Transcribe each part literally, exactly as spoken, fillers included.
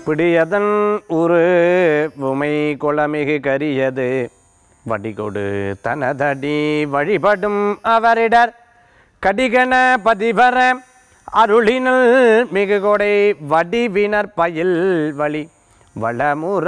பிடியதன் உரு உமை கொளமிகு கரியது வடிகொடு தனதடி வழிபடும் அவரிடர் கடிகன பதிவர அருளினல் மிகு கொடை வடிவினர் பயில் வழி வளமுற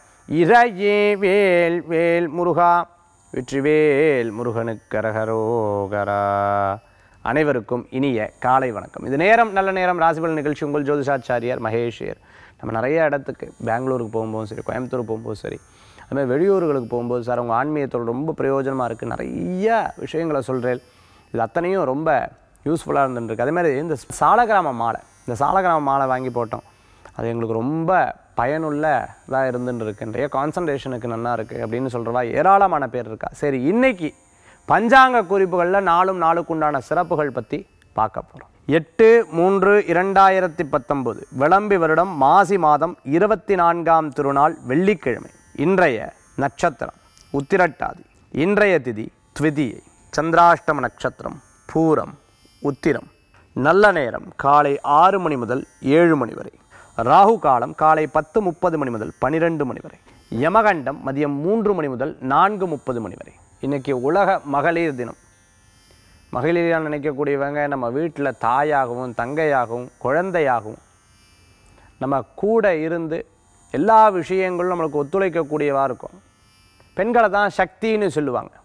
இறையே வேல் வேல் முருகா வெற்றிவேல் முருகனுக்கரகரோகரா. அனைவருக்கும் இனிய காலை வணக்கம். இது நேரம் நல்ல நேரம் ராசிபலன் நிகழ்ச்சி. உங்கள் ஜோதிஷாச்சாரியார் மகேஷர். நம்ம நிறைய இடத்துக்கு பெங்களூருக்கு போகும்போதும் சரி, கோயம்புத்தூர் போகும்போது சரி, அதுமாதிரி வெளியூர்களுக்கு போகும்போது சார் உங்கள் ஆன்மீகத்தோட ரொம்ப பிரயோஜனமாக இருக்குது, நிறைய விஷயங்களை சொல்கிறேன், இது அத்தனையும் ரொம்ப யூஸ்ஃபுல்லாக இருந்துருக்கு. அதேமாதிரி இந்த சாலகிராம மாலை, இந்த சாலகிராம மாலை வாங்கி போட்டோம், அது எங்களுக்கு ரொம்ப பயனுள்ள இதாக இருந்துட்டு இருக்கு, நிறைய கான்சன்ட்ரேஷனுக்கு நல்லா இருக்குது அப்படின்னு சொல்கிறவா ஏராளமான பேர் இருக்கா. சரி, இன்னைக்கு பஞ்சாங்க குறிப்புகளில் நாளும் நாளுக்குண்டான சிறப்புகள் பற்றி பார்க்க போகிறோம். எட்டு மூன்று இரண்டாயிரத்தி பத்தொம்போது விளம்பி வருடம் மாசி மாதம் இருபத்தி நான்காம் திருநாள் வெள்ளிக்கிழமை. இன்றைய நட்சத்திரம் உத்திரட்டாதி. இன்றைய திதி த்விதியை. சந்திராஷ்டம நட்சத்திரம் பூரம் உத்திரம். நல்ல நேரம் காலை ஆறு மணி முதல் ஏழு மணி வரை. ராகு காலம் காலை பத்து முப்பது மணி முதல் பன்னிரெண்டு மணி வரை. யமகண்டம் மதியம் மூன்று மணி முதல் நான்கு முப்பது மணி வரை. இன்றைக்கி உலக மகளிர் தினம். மகளிராக நினைக்கக்கூடியவங்க நம்ம வீட்டில் தாயாகவும் தங்கையாகவும் குழந்தையாகவும் நம்ம கூட இருந்து எல்லா விஷயங்களும் நம்மளுக்கு ஒத்துழைக்கக்கூடியவாக இருக்கும். பெண்களை தான் சக்தின்னு சொல்லுவாங்க,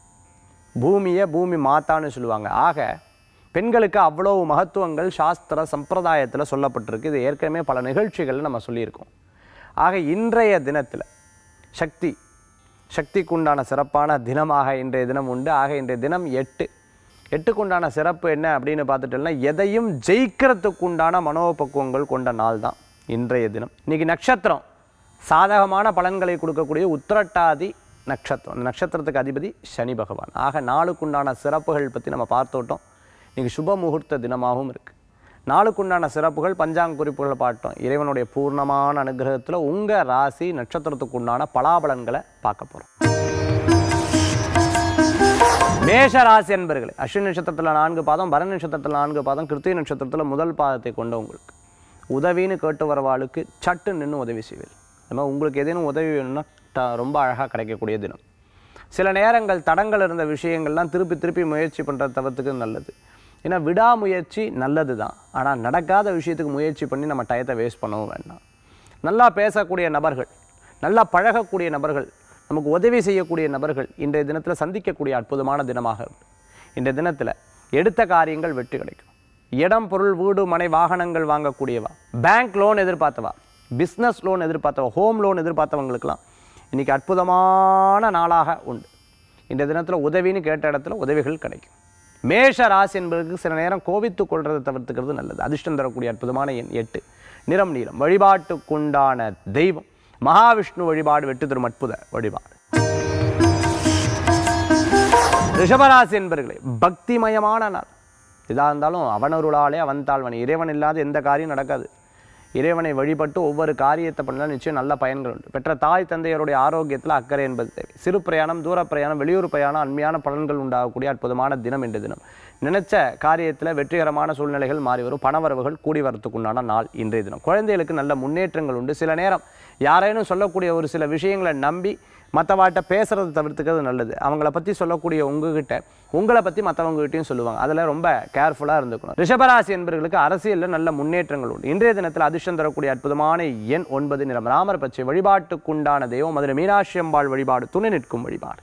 பூமியை பூமி மாத்தான்னு சொல்லுவாங்க. ஆக பெண்களுக்கு அவ்வளோ மகத்துவங்கள் சாஸ்திர சம்பிரதாயத்தில் சொல்லப்பட்டிருக்கு. இது ஏற்கனவே பல நிகழ்ச்சிகள் நம்ம சொல்லியிருக்கோம். ஆக இன்றைய தினத்தில் சக்தி சக்திக்குண்டான சிறப்பான தினமாக இன்றைய தினம் உண்டு. ஆக இன்றைய தினம் எட்டு எட்டுக்குண்டான சிறப்பு என்ன அப்படின்னு பார்த்துட்டோம்னா, எதையும் ஜெயிக்கிறதுக்குண்டான மனோபக்குவங்கள் கொண்ட நாள் தான் இன்றைய தினம். இன்றைக்கி நட்சத்திரம் சாதகமான பலன்களை கொடுக்கக்கூடிய உத்திரட்டாதி நட்சத்திரம். அந்த நட்சத்திரத்துக்கு அதிபதி சனி பகவான். ஆக நாளுக்குண்டான சிறப்புகள் பற்றி நம்ம பார்த்துட்டோம். இன்றைக்கி சுப முகூர்த்த தினமாகவும் இருக்குது. நாளுக்குண்டான சிறப்புகள் பஞ்சாங்க குறிப்புகளை பார்த்தோம். இறைவனுடைய பூர்ணமான அனுகிரகத்தில் உங்கள் ராசி நட்சத்திரத்துக்குண்டான பலாபலன்களை பார்க்க போகிறோம். மேஷ ராசி என்பர்களே, அஸ்வினி நட்சத்திரத்தில் நான்கு பாதம், பரணி நட்சத்திரத்தில் நான்கு பாதம், கிருத்திகை நட்சத்திரத்தில் முதல் பாதத்தை கொண்டவங்களுக்கு உதவின்னு கேட்டு வரவாளுக்கு சட்டு நின்று உதவி செய்வீர்கள். அது மாதிரி உங்களுக்கு ஏதேனும் உதவி வேணும்னா ரொம்ப அழகாக கிடைக்கக்கூடிய தினம். சில நேரங்கள் தடங்கள் இருந்த விஷயங்கள்லாம் திருப்பி திருப்பி முயற்சி பண்ணுறது தவிர்த்துக்கு நல்லது. ஏன்னா விடாமுயற்சி நல்லது தான், ஆனால் நடக்காத விஷயத்துக்கு முயற்சி பண்ணி நம்ம டயத்தை வேஸ்ட் பண்ணவும் வேண்டாம். நல்லா பேசக்கூடிய நபர்கள், நல்லா பழகக்கூடிய நபர்கள், நமக்கு உதவி செய்யக்கூடிய நபர்கள் இன்றைய தினத்தில் சந்திக்கக்கூடிய அற்புதமான தினமாக இருக்குது. இன்றைய தினத்தில் எடுத்த காரியங்கள் வெற்றி கிடைக்கும். இடம் பொருள் வீடு மனை வாகனங்கள் வாங்கக்கூடியவா, பேங்க் லோன் எதிர்பார்த்தவா, பிஸ்னஸ் லோன் எதிர்பார்த்தவா, ஹோம் லோன் எதிர்பார்த்தவங்களுக்கெல்லாம் இன்றைக்கி அற்புதமான நாளாக உண்டு. இன்றைய தினத்தில் உதவின்னு கேட்ட இடத்துல உதவிகள் கிடைக்கும். மேஷ ராசி என்பதற்கு சில நேரம் கோபித்து கொள்றதை தவிர்த்துக்கிறது நல்லது. அதிர்ஷ்டம் தரக்கூடிய அற்புதமான எண் எட்டு. நிறம் நீளம். வழிபாட்டுக்குண்டான தெய்வம் மகாவிஷ்ணு வழிபாடு வெற்றி தரும் அற்புத வழிபாடு. ரிஷபராசி என்பர்களே, பக்திமயமான நாள். இதாக இருந்தாலும் அவனருளாலே அவன் தாழ்வன். இறைவன் இல்லாத எந்த காரியம் நடக்காது. இறைவனை வழிபட்டு ஒவ்வொரு காரியத்தை பண்ணால் நிச்சயம் நல்ல பயன்கள் உண்டு. பெற்ற தாய் தந்தையருடைய ஆரோக்கியத்தில் அக்கறை என்பது தேவை. சிறு பிரயாணம், தூர பிரயாணம், வெளியூர் பிரயாணம், அண்மையான பலன்கள் உண்டாகக்கூடிய அற்புதமான தினம் என்ற தினம். நினைச்ச காரியத்தில் வெற்றிகரமான சூழ்நிலைகள் மாறி வரும். பணவரவுகள் கூடி வரத்துக்குண்டான நாள் இன்றைய தினம். குழந்தைகளுக்கு நல்ல முன்னேற்றங்கள் உண்டு. சில நேரம் யாரேனும் சொல்லக்கூடிய ஒரு சில விஷயங்களை நம்பி மற்றவாட்ட பேசுகிறத தவிர்த்துக்கிறது நல்லது. அவங்கள பற்றி சொல்லக்கூடிய உங்ககிட்ட உங்களை பற்றி மற்றவங்ககிட்டையும் சொல்லுவாங்க, அதில் ரொம்ப கேர்ஃபுல்லாக இருந்துக்கணும். ரிஷபராசி என்பவர்களுக்கு அரசியலில் நல்ல முன்னேற்றங்கள் உண்டு. இன்றைய தினத்தில் அதிர்ஷ்டம் தரக்கூடிய அற்புதமான எண் ஒன்பது. நிறம் ராமர் பச்சை. வழிபாட்டுக்குண்டான தெய்வம் மதுரை மீனாட்சி அம்பாள் வழிபாடு துணை நிற்கும் வழிபாடு.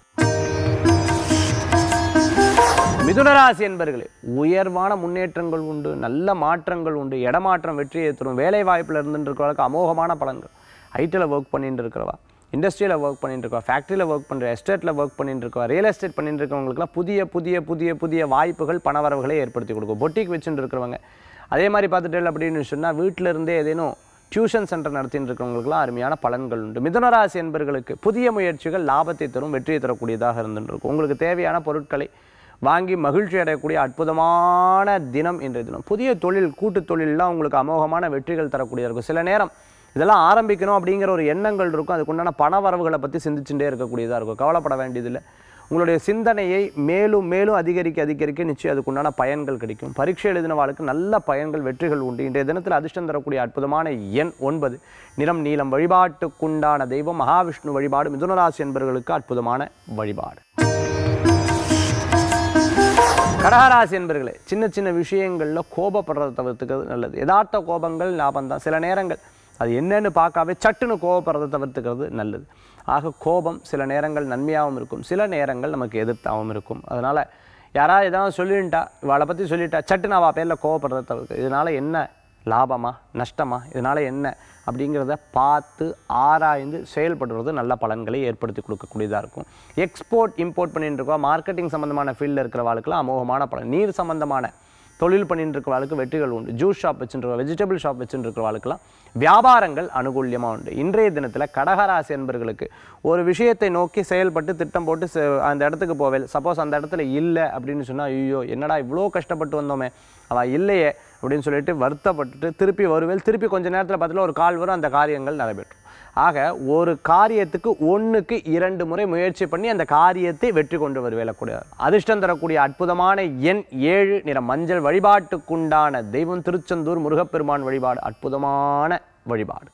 மிதுனராசி என்பவர்களே, உயர்வான முன்னேற்றங்கள் உண்டு, நல்ல மாற்றங்கள் உண்டு. இடமாற்றம் வெற்றியை தரும். வேலை வாய்ப்பில் இருந்துட்டு இருக்கிறவங்களுக்கு அமோகமான பலன்கள். ஐடியில் ஒர்க் பண்ணிட்டு இருக்கிறவா, இண்டஸ்ட்ரியில் ஒர்க் பண்ணிட்டு இருக்கா, ஃபேக்ட்ரியில் ஒர்க் பண்ணுற, எஸ்டேட்டில் ஒர்க் பண்ணிட்டு இருக்கா, ரியல் எஸ்டேட் பண்ணிட்டு இருக்கவங்களுக்குலாம் புதிய புதிய புதிய புதிய வாய்ப்புகள் பணவரவுகளை ஏற்படுத்தி கொடுக்கும். பொட்டிக் வச்சுட்டு இருக்கிறவங்க, அதே மாதிரி பார்த்துட்டு அப்படின்னு சொன்னால் வீட்டில் இருந்தே ஏதேனும் டியூஷன் சென்டர் நடத்திட்டு இருக்கிறவங்களுக்குலாம் அருமையான பலன்கள் உண்டு. மிதுனராசி என்பவர்களுக்கு புதிய முயற்சிகள் லாபத்தை தரும், வெற்றியை தரக்கூடியதாக இருந்துட்டு இருக்கும். உங்களுக்கு தேவையான பொருட்களை வாங்கி மகிழ்ச்சி அடையக்கூடிய அற்புதமான தினம் இன்றைய தினம். புதிய தொழில், கூட்டு தொழிலெலாம் உங்களுக்கு அமோகமான வெற்றிகள் தரக்கூடியதாக இருக்கும். சில நேரம் இதெல்லாம் ஆரம்பிக்கணும் அப்படிங்கிற ஒரு எண்ணங்கள் இருக்கும், அதுக்குண்டான பண வரவுகளை பற்றி சிந்திச்சுட்டே இருக்கக்கூடியதாக இருக்கும். கவலைப்பட வேண்டியதில்லை. உங்களுடைய சிந்தனையை மேலும் மேலும் அதிகரிக்க அதிகரிக்க நிச்சயம் அதுக்குண்டான பயன்கள் கிடைக்கும். பரீட்சை எழுதினவாளுக்கு நல்ல பயன்கள் வெற்றிகள் உண்டு. இன்றைய தினத்தில் அதிர்ஷ்டம் தரக்கூடிய அற்புதமான எண் ஒன்பது, நிறம் நீலம். வழிபாட்டுக்குண்டான தெய்வம் மகாவிஷ்ணு வழிபாடு. மிதுனராசி என்பவர்களுக்கு அற்புதமான வழிபாடு. கடகராசி என்பர்களே, சின்ன சின்ன விஷயங்களில் கோபப்படுறதை தவிர்த்துக்கிறது நல்லது. யதார்த்த கோபங்கள் லாபம் தான். சில நேரங்கள் அது என்னன்னு பார்க்காவே சட்டுன்னு கோபப்படுறதை தவிர்த்துக்கிறது நல்லது. ஆக கோபம் சில நேரங்கள் நன்மையாகவும் இருக்கும், சில நேரங்கள் நமக்கு எதிர்த்தாகவும் இருக்கும். அதனால் யாராவது எதாவது சொல்லிட்டா, இவளை பற்றி சொல்லிட்டா சட்டுன்னு அவள் பேரில் கோபப்படுறதை தவிர்க்கு. இதனால் என்ன லாபமா நஷ்டமா, இதனால் என்ன அப்படிங்கிறத பார்த்து ஆராய்ந்து செயல்படுறது நல்ல பலன்களை ஏற்படுத்தி கொடுக்கக்கூடியதாக இருக்கும். எக்ஸ்போர்ட் இம்போர்ட் பண்ணிட்டு இருக்கா, மார்க்கெட்டிங் சம்மந்தமான ஃபீல்டில் இருக்கிறவாளுக்கெல்லாம் அமோகமான பலன். நீர் சம்மந்தமான தொழில் பண்ணிட்டு இருக்கிறவாளுக்கு வெற்றிகள் உண்டு. ஜூஸ் ஷாப் வச்சுருக்க, வெஜிடபிள் ஷாப் வச்சுட்டு இருக்கிறவாளுக்கெல்லாம் வியாபாரங்கள் அனுகூல்யமாக உண்டு. இன்றைய தினத்தில் கடகராசி என்பர்களுக்கு ஒரு விஷயத்தை நோக்கி செயல்பட்டு திட்டம் போட்டு அந்த இடத்துக்கு போவேல். சப்போஸ் அந்த இடத்துல இல்லை அப்படின்னு சொன்னால், ஐயோ என்னடா இவ்வளோ கஷ்டப்பட்டு வந்தோமே அவள் இல்லையே அப்படின்னு சொல்லிட்டு வருத்தப்பட்டுட்டு திருப்பி வருவேல். திருப்பி கொஞ்சம் நேரத்தில் பார்த்துல ஒரு கால் வரும், அந்த காரியங்கள் நடைபெற்றும். ஆக ஒரு காரியத்துக்கு ஒன்றுக்கு இரண்டு முறை முயற்சி பண்ணி அந்த காரியத்தை வெற்றி கொண்டு வருவேலக்கூடிய அதிர்ஷ்டம் தரக்கூடிய அற்புதமான எண் ஏழு, நிற மஞ்சள். வழிபாட்டுக்குண்டான தெய்வம் திருச்செந்தூர் முருகப்பெருமான் வழிபாடு. அற்புதமான வழிபாடு.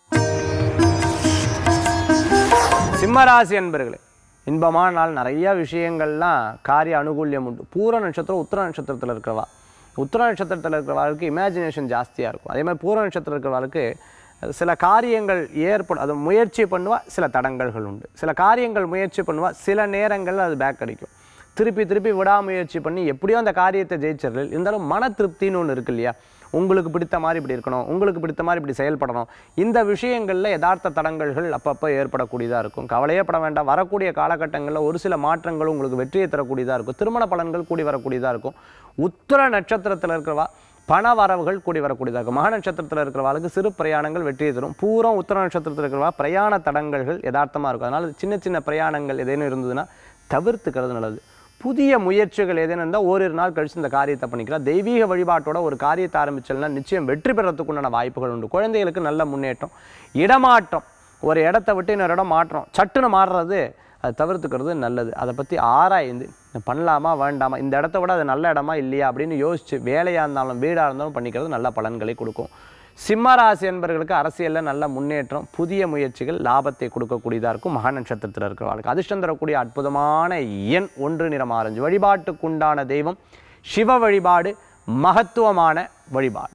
சிம்மராசி அன்பர்களே, இன்பமான நாள். நிறைய விஷயங்கள்லாம் காரிய அனுகூல்யம் உண்டு. பூர நட்சத்திரம் உத்திர நட்சத்திரத்தில் இருக்கிறவா, உத்திர நட்சத்திரத்தில் இருக்கிறவர்களுக்கு இமேஜினேஷன் ஜாஸ்தியாக இருக்கும். அதே மாதிரி பூர நட்சத்திரம் இருக்கிறவர்களுக்கு சில காரியங்கள் ஏற்படும், அது முயற்சி பண்ணுவா, சில தடங்கல்கள் உண்டு. சில காரியங்கள் முயற்சி பண்ணுவா, சில நேரங்களில் அது பேக் அடிக்கும். திருப்பி திருப்பி விடாமுயற்சி பண்ணி எப்படியோ அந்த காரியத்தை ஜெயிச்சிடல. இருந்தாலும் மன திருப்தின்னு ஒன்று இருக்கு இல்லையா, உங்களுக்கு பிடித்த மாதிரி இப்படி இருக்கணும், உங்களுக்கு பிடித்த மாதிரி இப்படி செயல்படணும். இந்த விஷயங்களில் யதார்த்த தடங்கல்கள் அப்பப்போ ஏற்படக்கூடியதாக இருக்கும். கவலையே பட வேண்டாம். வரக்கூடிய காலகட்டங்களில் ஒரு சில மாற்றங்கள் உங்களுக்கு வெற்றியை தரக்கூடியதாக இருக்கும். திருமண பலன்கள் கூடி வரக்கூடியதாக இருக்கும். உத்திர நட்சத்திரத்தில் இருக்கிறவா பண வரவுகள் கூடி வரக்கூடியதாக இருக்கும். மக நட்சத்திரத்தில் இருக்கிறவாளுக்கு சிறு பிரயாணங்கள் வெற்றியை தரும். பூரம் உத்திர நட்சத்திரத்தில் இருக்கிறவா பிரயாண தடங்கல்கள் யதார்த்தமாக இருக்கும். அதனால் சின்ன சின்ன பிரயாணங்கள் ஏதேனும் இருந்ததுன்னா தவிர்த்துக்கிறது நல்லது. புதிய முயற்சிகள் ஏதேனும் இருந்தால் ஓரிரு நாள் கழித்து இந்த காரியத்தை பண்ணிக்கலாம். தெய்வீக வழிபாட்டோட ஒரு காரியத்தை ஆரம்பிச்சல்னா நிச்சயம் வெற்றி பெறத்துக்குண்டான வாய்ப்புகள் உண்டு. குழந்தைகளுக்கு நல்ல முன்னேற்றம். இடமாற்றம், ஒரு இடத்த விட்டு இன்னொரு இடம் மாற்றம், சட்டுன்னு மாறுறது அதை தவிர்த்துக்கிறது நல்லது. அதை பற்றி ஆராய்ந்து பண்ணலாமா வேண்டாமா, இந்த இடத்த விட அது நல்ல இடமா இல்லையா அப்படின்னு யோசித்து வேலையாக இருந்தாலும் வீடாக இருந்தாலும் பண்ணிக்கிறது நல்ல பலன்களை கொடுக்கும். சிம்மராசி என்பவர்களுக்கு அரசியலில் நல்ல முன்னேற்றம், புதிய முயற்சிகள் லாபத்தை கொடுக்கக்கூடியதாக இருக்கும். மக நட்சத்திரத்தில் இருக்கிறவர்களுக்கு அதிர்ஷ்டம் தரக்கூடிய அற்புதமான எண் ஒன்று, நிறம் ஆரஞ்சு. வழிபாட்டுக்குண்டான தெய்வம் சிவ வழிபாடு. மகத்துவமான வழிபாடு.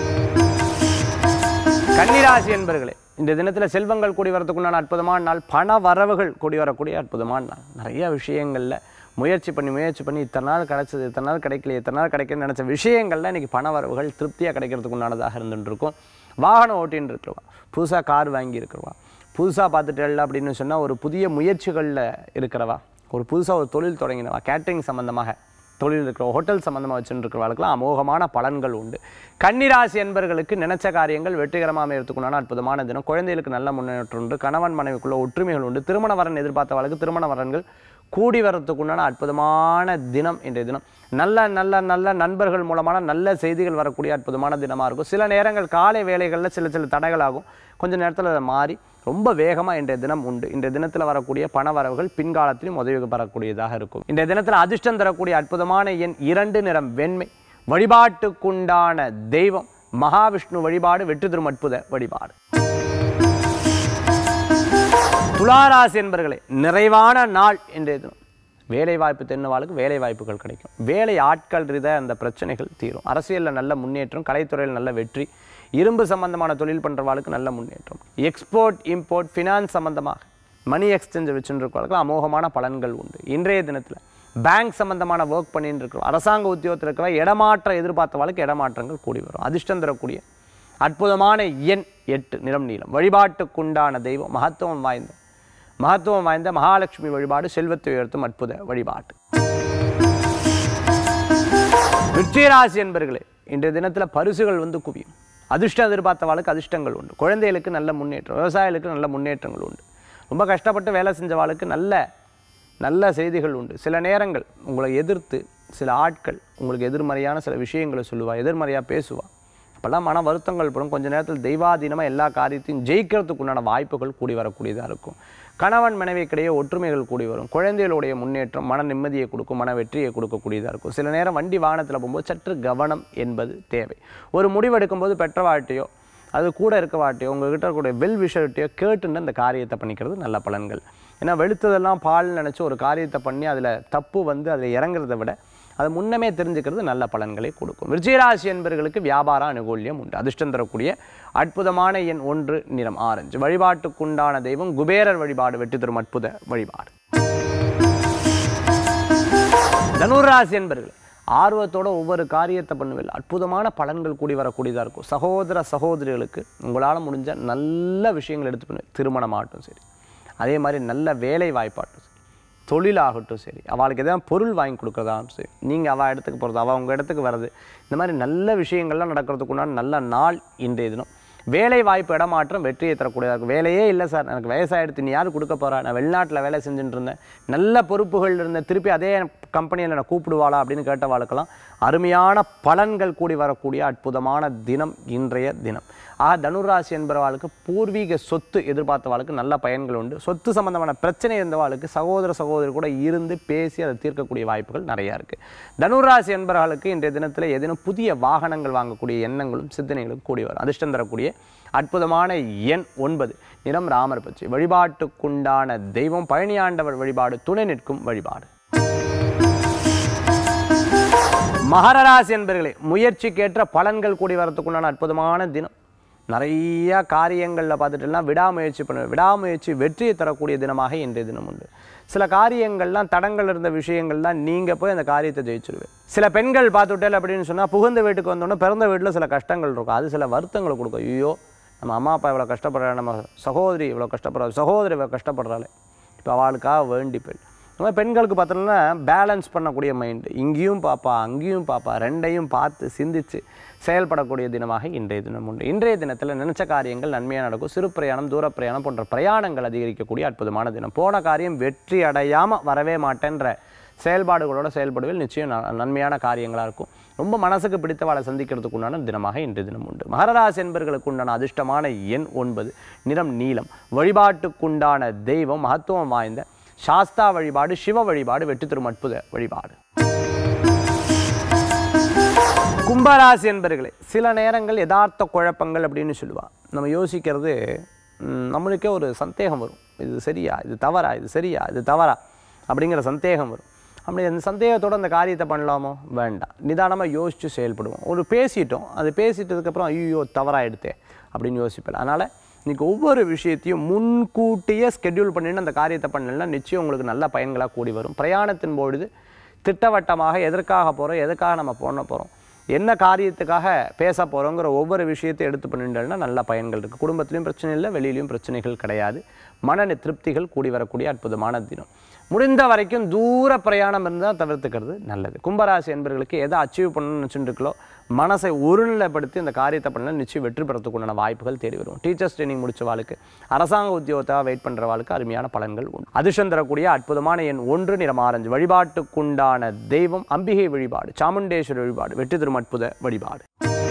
கன்னிராசி என்பவர்களே, இந்த தினத்தில் செல்வங்கள் கூடி வரத்துக்குண்டான அற்புதமான நாள். பண வரவுகள் கூடி வரக்கூடிய அற்புதமான நாள். நிறைய விஷயங்களில் முயற்சி பண்ணி முயற்சி பண்ணி இத்தனை நாள் கிடைச்சது, இத்தனை நாள் கிடைக்கல, இத்தனை நாள் கிடைக்கணும்னு நினச்ச விஷயங்கள்ல இன்றைக்கி பண வரவுகள் திருப்தியாக கிடைக்கிறதுக்கு உண்டானதாக இருந்துருக்கும். வாகனம் ஓட்டின்னு இருக்கிறவா, புதுசாக கார் வாங்கி இருக்கிறவா, புதுசாக பார்த்துட்டு அப்படின்னு சொன்னால் ஒரு புதிய முயற்சிகளில் இருக்கிறவா, ஒரு புதுசாக ஒரு தொழில் தொடங்கினவா, கேட்ரிங் சம்மந்தமாக தொழில் இருக்கிற, ஹோட்டல் சம்மந்தமாக வச்சுட்டு இருக்கிறவர்களுக்கெல்லாம் அமோகமான பலன்கள் உண்டு. கன்னிராசி என்பர்களுக்கு நினைச்ச காரியங்கள் வெற்றிகரமாக அமையறதுக்குண்டான அற்புதமான தினம். குழந்தைகளுக்கு நல்ல முன்னேற்றம் உண்டு. கணவன் மனைவிக்குள்ள ஒற்றுமைகள் உண்டு. திருமண வரன் எதிர்பார்த்தவர்களுக்கு திருமண வரன்கள் கூடி வரத்துக்குண்டான அற்புதமான தினம் இன்றைய தினம். நல்ல நல்ல நல்ல நண்பர்கள் மூலமான நல்ல செய்திகள் வரக்கூடிய அற்புதமான தினமாக இருக்கும். சில நேரங்கள் காலை வேளைகளில் சில சில தடைகளாகும், கொஞ்சம் நேரத்தில் அதை மாறி ரொம்ப வேகமாக இன்றைய தினம் உண்டு. இன்றைய தினத்தில் வரக்கூடிய பண வரவுகள் பின்காலத்திலும் உதவி பெறக்கூடியதாக இருக்கும். இன்றைய தினத்தில் அதிர்ஷ்டம் தரக்கூடிய அற்புதமான எண் இரண்டு, நிறம் வெண்மை. வழிபாட்டுக்குண்டான தெய்வம் மகாவிஷ்ணு வழிபாடு. வெற்றி தரும் அற்புத வழிபாடு. துளாராசி என்பர்களே, நிறைவான நாள் இன்றைய தினம். வேலை வாய்ப்பு தென்னவாளுக்கு வேலை வாய்ப்புகள் கிடைக்கும். வேலை ஆட்கள் ரீத அந்த பிரச்சனைகள் தீரும். அரசியலில் நல்ல முன்னேற்றம், கலைத்துறையில் நல்ல வெற்றி, இரும்பு சம்பந்தமான தொழில் பண்ணுறவாளுக்கு நல்ல முன்னேற்றம். எக்ஸ்போர்ட் இம்போர்ட் ஃபினான்ஸ் சம்பந்தமாக மணி எக்ஸ்சேஞ்சை வச்சுருக்கிறவர்களுக்கு அமோகமான பலன்கள் உண்டு. இன்றைய தினத்தில் பேங்க் சம்பந்தமான ஒர்க் பண்ணிட்டு இருக்கிறோம், அரசாங்க உத்தியோகத்தில் இருக்கிற இடமாற்ற எதிர்பார்த்தவாளுக்கு இடமாற்றங்கள் கூடி வரும். அதிர்ஷ்டம் தரக்கூடிய அற்புதமான எண் எட்டு, நிறம் நீலம். வழிபாட்டுக்குண்டான தெய்வம் மகத்துவம் வாய்ந்த மகத்துவம் வாய்ந்த மகாலட்சுமி வழிபாடு. செல்வத்தை உயர்த்தும் அற்புத வழிபாடு. விருச்சிகராசி என்பர்களே, இன்றைய தினத்தில் பரிசுகள் வந்து குவியும். அதிர்ஷ்டம் எதிர்பார்த்தவாளுக்கு அதிர்ஷ்டங்கள் உண்டு. குழந்தைகளுக்கு நல்ல முன்னேற்றம், விவசாயிகளுக்கு நல்ல முன்னேற்றங்கள் உண்டு. ரொம்ப கஷ்டப்பட்டு வேலை செஞ்சவாளுக்கு நல்ல நல்ல செய்திகள் உண்டு. சில நேரங்கள் உங்களை எதிர்த்து சில ஆட்கள் உங்களுக்கு எதிர்மறையான சில விஷயங்களை சொல்லுவா, எதிர்மறையாக பேசுவா. அப்போல்லாம் மன வருத்தங்கள் படும். கொஞ்சம் நேரத்தில் தெய்வாதீனமாக எல்லா காரியத்தையும் ஜெயிக்கிறதுக்கு உண்டான வாய்ப்புகள் கூடி வரக்கூடியதாக இருக்கும். கணவன் மனைவிக்கிடையே ஒற்றுமைகள் கூடி வரும். குழந்தைகளுடைய முன்னேற்றம் மன நிம்மதியை கொடுக்கும், மன வெற்றியை கொடுக்கக்கூடியதாக இருக்கும். சில நேரம் வண்டி வாகனத்தில் போகும்போது சற்று கவனம் என்பது தேவை. ஒரு முடிவெடுக்கும்போது பெற்றவாழ்ட்டையோ அது கூட இருக்க வாட்டியோ உங்கள்கிட்ட இருக்கக்கூடிய வெல் விஷயத்தையோ கேட்டுன்னு அந்த காரியத்தை பண்ணிக்கிறது நல்ல பலன்கள். ஏன்னா வெளுத்ததெல்லாம் பால் நினச்சி ஒரு காரியத்தை பண்ணி அதில் தப்பு வந்து அதில் இறங்குறதை விட அது முன்னமே தெரிஞ்சுக்கிறது நல்ல பலன்களை கொடுக்கும். விருச்சிகராசி என்பவர்களுக்கு வியாபார அனுகூல்யம் உண்டு. அதிர்ஷ்டம் தரக்கூடிய அற்புதமான எண் ஒன்று, நிறம் ஆரஞ்சு. வழிபாட்டுக்குண்டான தெய்வம் குபேரர் வழிபாடு, வெற்றி தரும் அற்புத வழிபாடு. தனுராசி என்பவர்கள் ஆர்வத்தோட ஒவ்வொரு காரியத்தை பண்ணுவேன், அற்புதமான பலன்கள் கூடி வரக்கூடியதாக இருக்கும். சகோதர சகோதரிகளுக்கு உங்களால் முடிஞ்ச நல்ல விஷயங்கள் எடுத்து பண்ணுவேன். திருமணமாகட்டும் சரி, அதே மாதிரி நல்ல வேலை வாய்ப்பாகட்டும் சரி, தொழிலாகட்டும் சரி, அவளுக்கு எதாவது பொருள் வாங்கி கொடுக்குறதாகட்டும் சரி, நீங்கள் அவள் இடத்துக்கு போகிறது, அவள் உங்கள் இடத்துக்கு வர்றது, இந்த மாதிரி நல்ல விஷயங்கள்லாம் நடக்கிறதுக்குண்டான நல்ல நாள் இன்றைய தினம். வேலை வாய்ப்பு இடமாற்றம் வெற்றியை தரக்கூடியதாக இருக்கும். வேலையே இல்லை சார், எனக்கு வயசாகிடுத்து, நீ யார் கொடுக்க போகிறா, நான் வெளிநாட்டில் வேலை செஞ்சுட்டு இருந்தேன், நல்ல பொறுப்புகள் இருந்தேன், திருப்பி அதே கம்பெனியில் நான் கூப்பிடுவாளா அப்படின்னு கேட்டவாளுக்கெல்லாம் அருமையான பலன்கள் கூடி வரக்கூடிய அற்புதமான தினம் இன்றைய தினம். ஆக தனுராசி என்பவர்களுக்கு பூர்வீக சொத்து எதிர்பார்த்தவாளுக்கு நல்ல பயன்கள் உண்டு. சொத்து சம்பந்தமான பிரச்சனை இருந்தவாளுக்கு சகோதர சகோதரி கூட இருந்து பேசி அதை தீர்க்கக்கூடிய வாய்ப்புகள் நிறையா இருக்குது. தனுராசி என்பவர்களுக்கு இன்றைய தினத்தில் ஏதேனும் புதிய வாகனங்கள் வாங்கக்கூடிய எண்ணங்களும் சிந்தனைகளும் கூடி வரும். அதிர்ஷ்டம் தரக்கூடிய அற்புதமான எண் ஒன்பது, நிறம் ராமர் பச்சை. வழிபாட்டுக்குண்டான தெய்வம் பழனியாண்டவர் வழிபாடு, துணை நிற்கும் வழிபாடு. மகர ராசி என்பவர்களே, முயற்சிக்கேற்ற பலன்கள் கூடி வரத்துக்குண்டான அற்புதமான தினம். நிறைய காரியங்களில் பார்த்துட்டுனா விடாமுயற்சி பண்ணுவேன். விடாமுயற்சி வெற்றியை தரக்கூடிய தினமாக இன்றைய தினம் உண்டு. சில காரியங்கள்லாம் தடங்கள் இருந்த விஷயங்கள்லாம் நீங்கள் போய் அந்த காரியத்தை ஜெயிச்சிருவேன். சில பெண்கள் பார்த்துட்டேன் அப்படின்னு சொன்னால் புகுந்த வீட்டுக்கு வந்தோன்னே பிறந்த வீட்டில் சில கஷ்டங்கள் இருக்கும், அது சில வருத்தங்களை கொடுக்கும். ஐயோ நம்ம அம்மா அப்பா இவ்வளோ கஷ்டப்படுறாள், நம்ம சகோதரி இவ்வளோ கஷ்டப்படுறாள், சகோதரி இவ்வளோ கஷ்டப்படுறாளே, இப்போ அவளுக்காக வேண்டி போய் நம்ம பெண்களுக்கு பார்த்தோம்னா பேலன்ஸ் பண்ணக்கூடிய மைண்டு, இங்கேயும் பாப்பா அங்கேயும் பாப்பா, ரெண்டையும் பார்த்து சிந்தித்து செயல்படக்கூடிய தினமாக இன்றைய தினம் உண்டு. இன்றைய தினத்தில் நினைச்ச காரியங்கள் நன்மையாக நடக்கும். சிறு பிரயாணம், தூர பிரயாணம் போன்ற பிரயாணங்கள் அதிகரிக்கக்கூடிய அற்புதமான தினம். போன காரியம் வெற்றி அடையாமல் வரவே மாட்டேன்ற செயல்பாடுகளோடு செயல்படுவில் நிச்சயம் நன்மையான காரியங்களாக இருக்கும். ரொம்ப மனசுக்கு பிடித்தவாளை சந்திக்கிறதுக்கு உண்டான தினமாக இன்றைய தினம் உண்டு. மகர ராசி என்பவர்களுக்கு உண்டான அதிர்ஷ்டமான எண் ஒன்பது, நிறம் நீலம். வழிபாட்டுக்குண்டான தெய்வம் மகத்துவம் வாய்ந்த சாஸ்தா வழிபாடு, சிவ வழிபாடு, வெற்றி தரும் அற்புத வழிபாடு. கும்பராசி என்பவர்களே, சில நேரங்கள் யதார்த்த குழப்பங்கள் அப்படின்னு சொல்லுவாள். நம்ம யோசிக்கிறது நம்மளுக்கே ஒரு சந்தேகம் வரும், இது சரியா, இது தவறா, இது சரியா, இது தவறா அப்படிங்கிற சந்தேகம் வரும். அப்படி அந்த சந்தேகத்தோடு அந்த காரியத்தை பண்ணலாமோ வேண்டாம், நிதானமாக யோசித்து செயல்படுவோம். ஒரு பேசிட்டோம், அது பேசிட்டதுக்கப்புறம் ஐயோ தவறாகிடுதே அப்படின்னு யோசிப்பேன். அதனால் இன்றைக்கி ஒவ்வொரு விஷயத்தையும் முன்கூட்டியே ஸ்கெட்யூல் பண்ணிட்டு அந்த காரியத்தை பண்ணலைன்னா நிச்சயம் உங்களுக்கு நல்ல பயன்களாக கூடி வரும். பிரயாணத்தின் பொழுது திட்டவட்டமாக எதற்காக போகிறோம், எதுக்காக நம்ம போன போகிறோம், என்ன காரியத்துக்காக பேச போகிறோங்கிற ஒவ்வொரு விஷயத்தை எடுத்து பண்ணிட்டோம்னா நல்ல பயன்கள் இருக்குது. குடும்பத்திலையும் பிரச்சனை இல்லை, வெளியிலையும் பிரச்சனைகள் கிடையாது. மன திருப்திகள் கூடி வரக்கூடிய அற்புதமான தினம். முடிந்த வரைக்கும் தூர பிரயாணம் இருந்தால் தவிர்த்துக்கிறது நல்லது. கும்பராசி என்பவர்களுக்கு எதை அச்சீவ் பண்ணணும்னு நினச்சிட்டுருக்கோ மனசை ஒருநிலைப்படுத்தி அந்த காரியத்தை பண்ணால் நிச்சயம் வெற்றி பெறத்துக்குண்டான வாய்ப்புகள் தேடி வரும். டீச்சர்ஸ் ட்ரைனிங் முடித்தவாளுக்கு, அரசாங்க உத்தியோகத்தாக வெயிட் பண்ணுறவாளுக்கு அருமையான பலன்கள் உண்டு. அதிர்ஷ்டம் தரக்கூடிய அற்புதமான எண் ஒன்று, நிறம் ஆரஞ்சு. வழிபாட்டுக்குண்டான தெய்வம் அம்பிகை வழிபாடு, சாமுண்டேஸ்வரி வழிபாடு, வெற்றி தரும் அற்புத வழிபாடு.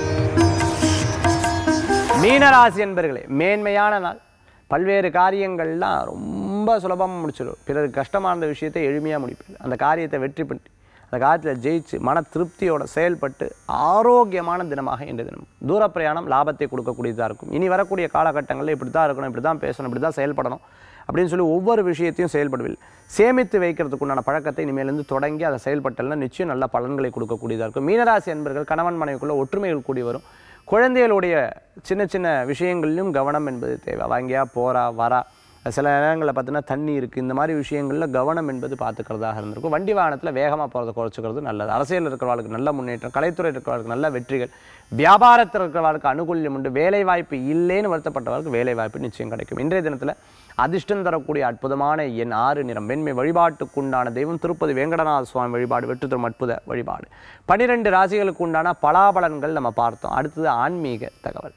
மீனராசி என்பவர்களே, மேன்மையான நாள். பல்வேறு காரியங்கள்லாம் ரொம்ப சுலபமாக முடிச்சிடும். பிறருக்கு கஷ்டமாக இருந்த விஷயத்தை எளிமையாக முடிப்பேன். அந்த காரியத்தை வெற்றி பண்ணி அந்த காரியத்தில் ஜெயிச்சு மன திருப்தியோட செயல்பட்டு ஆரோக்கியமான தினமாக இன்றைய தினம். தூர பிரயாணம் லாபத்தை கொடுக்கக்கூடியதாக இருக்கும். இனி வரக்கூடிய காலகட்டங்களில் இப்படி தான் இருக்கணும், இப்படி தான் பேசணும், இப்படி தான் செயல்படணும் அப்படின்னு சொல்லி ஒவ்வொரு விஷயத்தையும் செயல்படுவில் சேமித்து வைக்கிறதுக்குண்டான பழக்கத்தை இனிமேலேருந்து தொடங்கி அதை செயல்பட்டல்னா நிச்சயம் நல்ல பலன்களை கொடுக்கக்கூடியதாக இருக்கும். மீனராசி என்பர்கள் கணவன் மனைவிக்குள்ள ஒற்றுமைகள் கூடி வரும். குழந்தைகளுடைய சின்ன சின்ன விஷயங்களிலும் கவனம் என்பது தேவை. வாங்கியா போகிறா வரா, சில நேரங்களில் பார்த்தீங்கன்னா தண்ணி இருக்குது, இந்த மாதிரி விஷயங்களில் கவனம் என்பது பார்த்துக்கிறதாக இருந்திருக்கும். வண்டி வாகனத்தில் வேகமாக போகிறத குறைச்சிக்கிறது நல்லது. அரசியல் இருக்கிறவர்களுக்கு நல்ல முன்னேற்றம், கலைத்துறை இருக்கிறவர்களுக்கு நல்ல வெற்றிகள், வியாபாரத்தில் இருக்கிறவர்களுக்கு அனுகூல்யம் உண்டு. வேலை வாய்ப்பு இல்லைன்னு வருத்தப்பட்டவர்களுக்கு வேலை வாய்ப்பு நிச்சயம் கிடைக்கும். இன்றைய தினத்தில் அதிர்ஷ்டம் தரக்கூடிய அற்புதமான எண் ஆறு, நிறம் வெண்மை. வழிபாட்டுக்குண்டான தெய்வம் திருப்பதி வேங்கடநாத சுவாமி வழிபாடு, வெற்றி தரும் அற்புத வழிபாடு. பனிரெண்டு ராசிகளுக்கு உண்டான பலாபலன்கள் நம்ம பார்த்தோம். அடுத்தது ஆன்மீக தகவல்.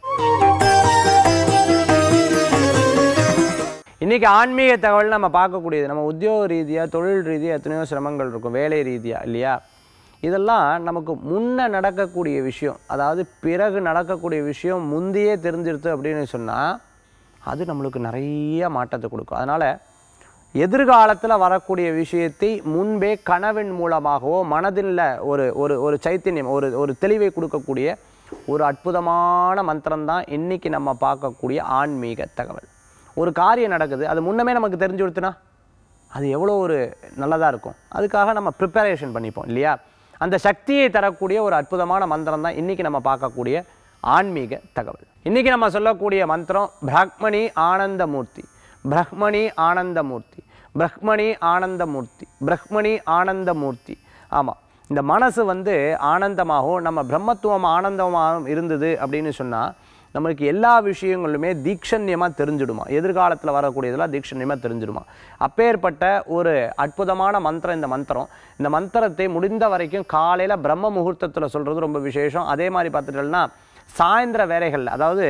இன்றைக்கி ஆன்மீக தகவல் நம்ம பார்க்கக்கூடியது, நம்ம உத்தியோக ரீதியாக தொழில் ரீதியாக எத்தனையோ சிரமங்கள் இருக்கும், வேலை ரீதியாக இல்லையா. இதெல்லாம் நமக்கு முன்ன நடக்கக்கூடிய விஷயம். அதாவது பிறகு நடக்கக்கூடிய விஷயம் முந்தையே தெரிஞ்சிருது அப்படின்னு சொன்னால் அது நம்மளுக்கு நிறைய மாற்றத்தை கொடுக்கும். அதனால் எதிர்காலத்தில் வரக்கூடிய விஷயத்தை முன்பே கனவின் மூலமாகவோ மனதில் ஒரு ஒரு ஒரு சைத்தன்யம் ஒரு ஒரு தெளிவை கொடுக்கக்கூடிய ஒரு அற்புதமான மந்திரம்தான் இன்றைக்கி நம்ம பார்க்கக்கூடிய ஆன்மீக தகவல். ஒரு காரியம் நடக்குது, அது முன்னமே நமக்கு தெரிஞ்சு கொடுத்துனா அது எவ்வளோ ஒரு நல்லதாக இருக்கும். அதுக்காக நம்ம ப்ரிப்பரேஷன் பண்ணிப்போம் இல்லையா? அந்த சக்தியை தரக்கூடிய ஒரு அற்புதமான மந்திரம் தான் இன்றைக்கி நம்ம பார்க்கக்கூடிய ஆன்மீக தகவல். இன்றைக்கி நம்ம சொல்லக்கூடிய மந்திரம் பிரஹ்மணி ஆனந்தமூர்த்தி, பிரஹ்மணி ஆனந்தமூர்த்தி, பிரஹ்மணி ஆனந்தமூர்த்தி, பிரஹ்மணி ஆனந்தமூர்த்தி. ஆமாம், இந்த மனசு வந்து ஆனந்தமாகவும் நம்ம பிரம்மத்துவம் ஆனந்தமாகவும் இருந்தது அப்படின்னு சொன்னால் நம்மளுக்கு எல்லா விஷயங்களுமே தீக்ஷண்யமாக தெரிஞ்சிடுமா, எதிர்காலத்தில் வரக்கூடியதெல்லாம் தீக்ஷண்யமாக தெரிஞ்சிடுமா. அப்பேற்பட்ட ஒரு அற்புதமான மந்திரம் இந்த மந்திரம். இந்த மந்திரத்தை முடிந்த வரைக்கும் காலையில் பிரம்ம முகூர்த்தத்தில் சொல்கிறது ரொம்ப விசேஷம். அதே மாதிரி பார்த்துட்டோம்னா சாயந்தர வேலைகளில், அதாவது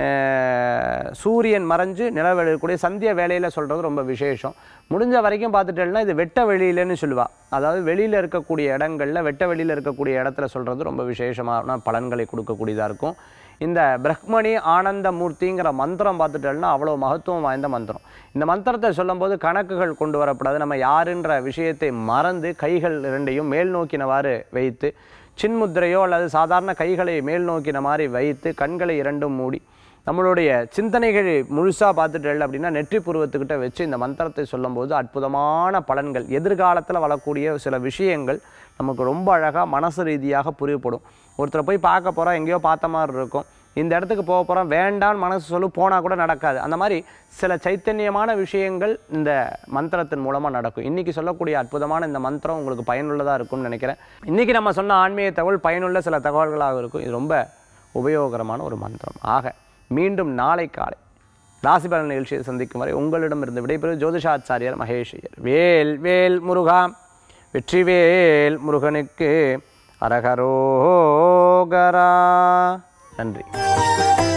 சூரியன் மறைஞ்சு நிலவெளியக்கூடிய சந்திய வேலையில் சொல்கிறது ரொம்ப விசேஷம். முடிஞ்ச வரைக்கும் பார்த்துட்டேன்னா இது வெட்ட வெளியிலன்னு சொல்லுவாள். அதாவது வெளியில் இருக்கக்கூடிய இடங்களில் வெட்ட வெளியில் இருக்கக்கூடிய இடத்துல சொல்கிறது ரொம்ப விசேஷமான பலன்களை கொடுக்கக்கூடியதாக இருக்கும். இந்த பிரஹ்மணி ஆனந்தமூர்த்திங்கிற மந்திரம் பார்த்துட்டோம்னா அவ்வளோ மகத்துவம் வாய்ந்த மந்திரம். இந்த மந்திரத்தை சொல்லும்போது கணக்குகள் கொண்டு வரப்படாது. நம்ம யாருன்ற விஷயத்தை மறந்து கைகள் இரண்டையும் மேல் நோக்கினவாறு வைத்து, சின்முத்திரையோ அல்லது சாதாரண கைகளை மேல் நோக்கின மாதிரி வைத்து, கண்களை இரண்டும் மூடி நம்மளுடைய சிந்தனைகள் முழுசாக பார்த்துட்டேன் அப்படின்னா நெற்றி புருவத்துக்கிட்ட வச்சு இந்த மந்திரத்தை சொல்லும்போது அற்புதமான பலன்கள், எதிர்காலத்தில் வரக்கூடிய சில விஷயங்கள் நமக்கு ரொம்ப அழகாக மனசு ரீதியாக புரியப்படும். ஒருத்தரை போய் பார்க்க போகிறோம், எங்கேயோ பார்த்த மாதிரி இருக்கும், இந்த இடத்துக்கு போக போகிறோம், வேண்டான்னு மனசு சொல்லு, போனால் கூட நடக்காது. அந்த மாதிரி சில சைத்தன்யமான விஷயங்கள் இந்த மந்திரத்தின் மூலமாக நடக்கும். இன்றைக்கி சொல்லக்கூடிய அற்புதமான இந்த மந்திரம் உங்களுக்கு பயனுள்ளதாக இருக்கும்னு நினைக்கிறேன். இன்றைக்கி நம்ம சொன்ன ஆன்மீக தகவல் பயனுள்ள சில தகவல்களாக இருக்கும். இது ரொம்ப உபயோகரமான ஒரு மந்திரம். ஆக மீண்டும் நாளை காலை ராசிபலன் நிகழ்ச்சியை சந்திக்கும் வரை உங்களிடமிருந்து விடைபெறும் ஜோதிஷாச்சாரியர் மகேஷ் ஐயர். வேல் வேல் முருகா, வெற்றிவேல் முருகனுக்கு அரகரோகரா. நன்றி.